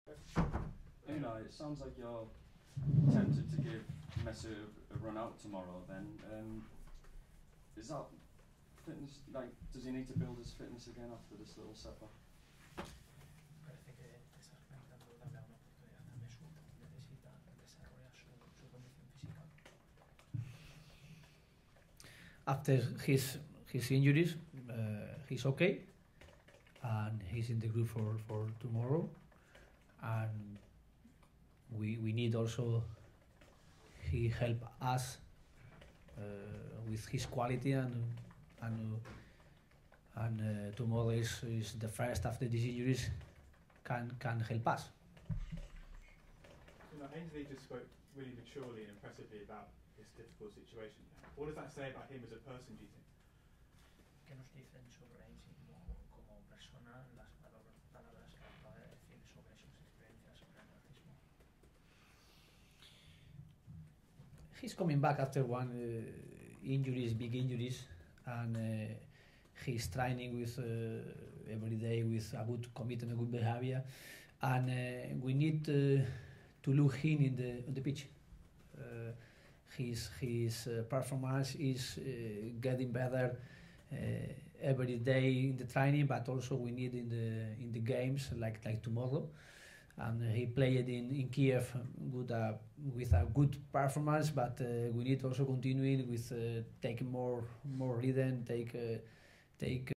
You know, it sounds like you're tempted to give Messi a run out tomorrow. Then, is that fitness? Like, does he need to build his fitness again after this little setback? Parece que te estás planteando darle una oportunidad a Mesut. Necesita desarrollar su condición física. After his injuries, he's okay, and he's in the group for tomorrow. And we need also he help us with his quality and tomorrow is the first after these injuries can help us. You know, Ainsley just spoke really maturely and impressively about this difficult situation. What does that say about him as a person, do you think? ¿Qué nos dicen sobre él como persona las palabras que acaba de decir sobre sus experiencias sobre el racismo? He's coming back after one big injuries, and he's training with every day with a good commitment, a good behavior, and we need to look him on the pitch. His performance is getting better every day in the training, but also we need in the games like tomorrow. And he played in Kiev with a good performance, but we need also continuing with taking more rhythm, take